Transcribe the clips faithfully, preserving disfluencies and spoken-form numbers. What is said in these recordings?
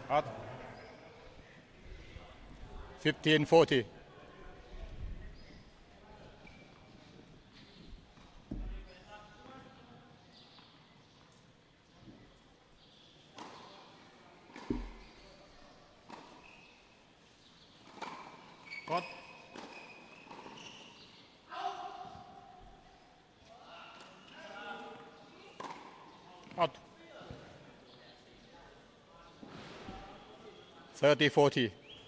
Out. fifteen forty. Out. Out. thirty forty.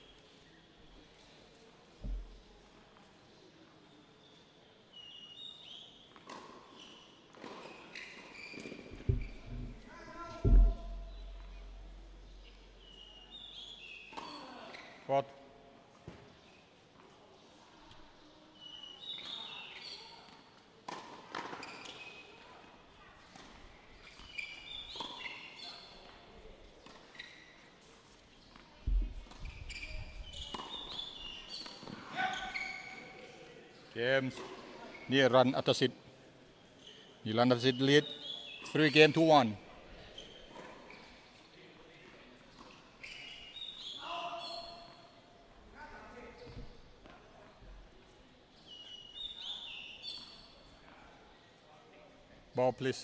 Out. Games near run Atasid. Nilan Atasid lead three game to one. Ball please.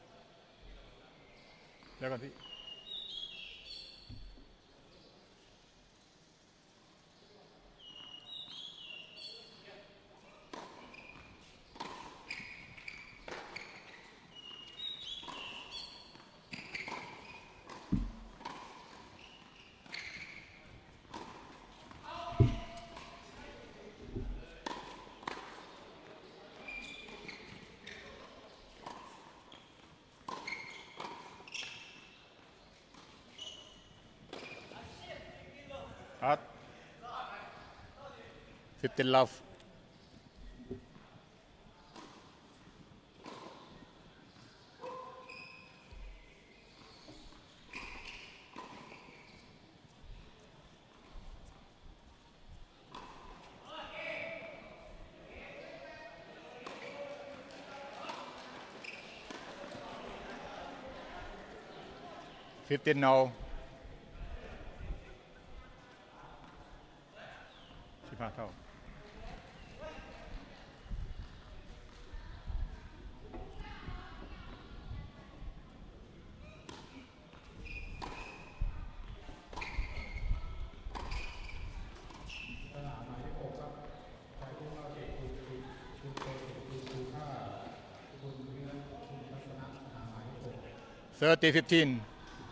เดี๋ยวก่อนพี่ Out. fifteen love. fifteen now. สิบห้าเท่า thirty fifteen.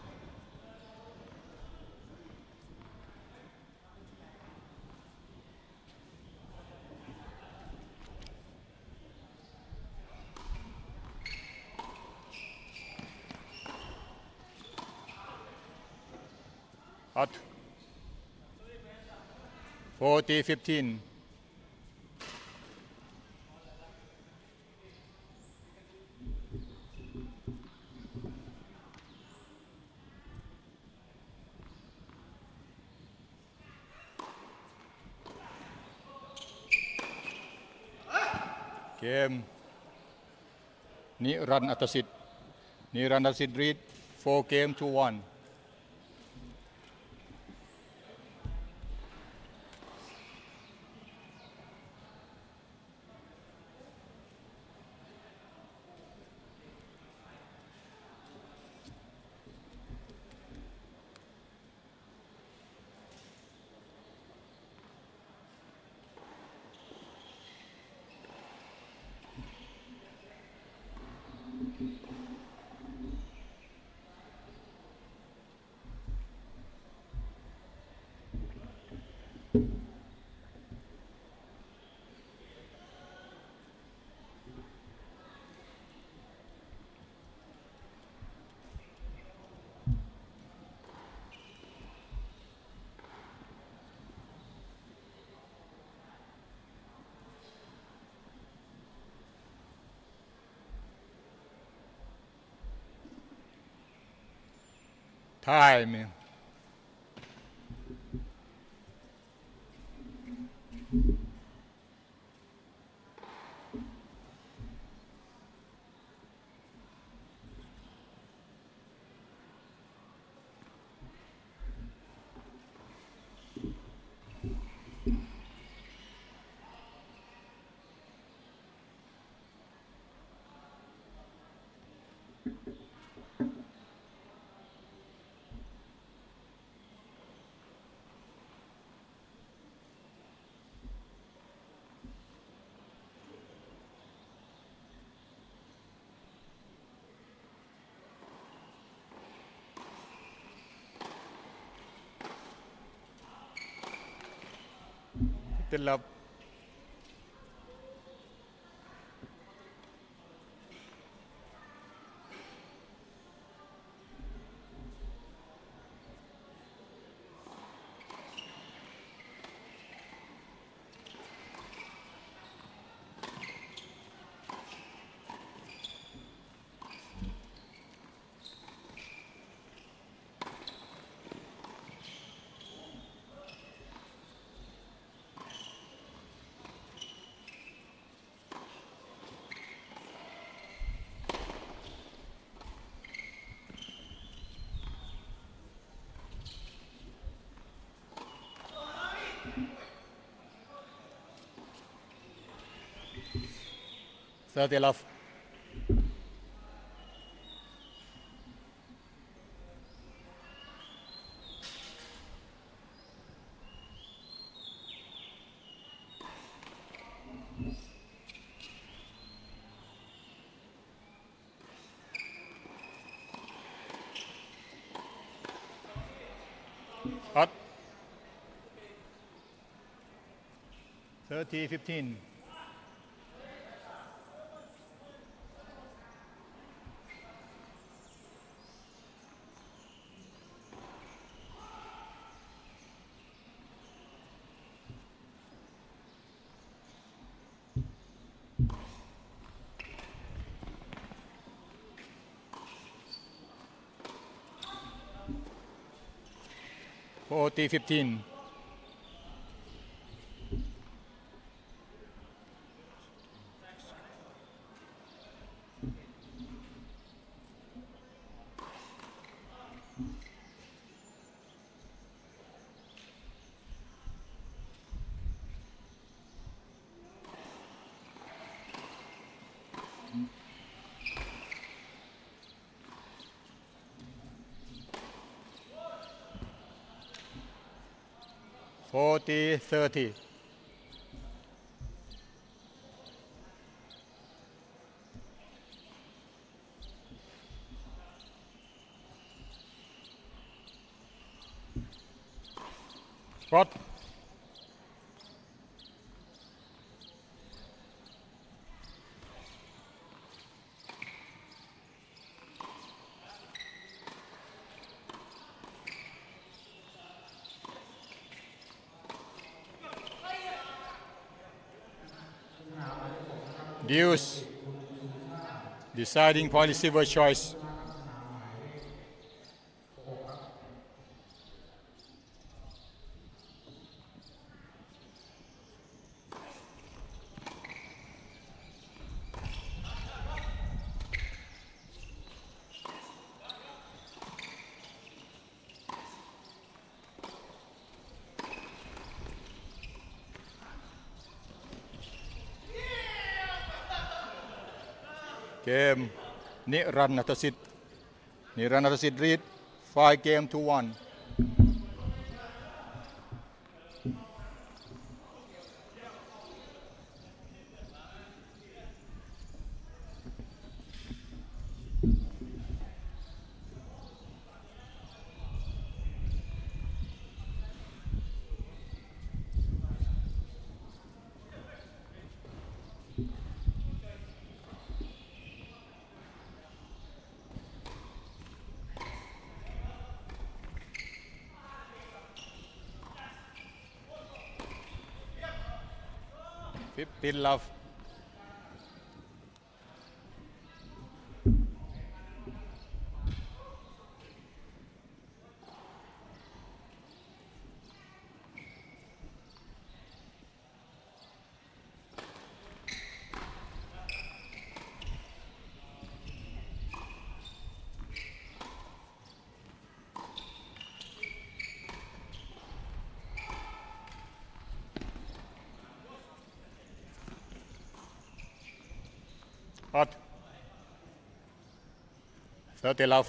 Out. forty fifteen. Game Niran Atasid. Niran Atasid lead four game to one. Time. ติดลบthirty love hot thirty fifteen forty fifteen forty thirty what deuce deciding point receiver choiceเกมนิรันดร์ นัทสิทธิ์นิรันดร์ นัทสิทธิ์ lead five game to one fifteen love hot thirty love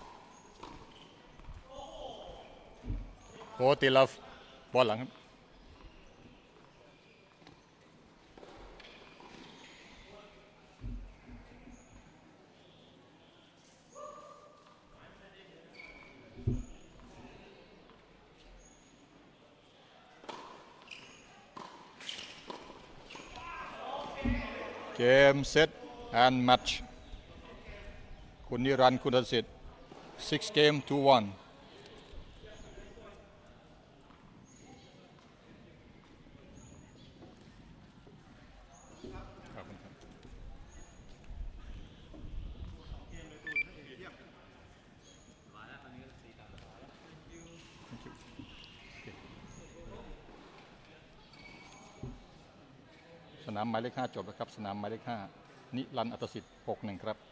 forty love บอลหลัง Game set and match คุณนิรันดร์คุณอัตสิทธิ์ six game to oneสนามหมายเลขห้าจบแล้วครับสนามหมายเลขห้านิรันดร์อัตสิทธิ์หกหนึ่งครับ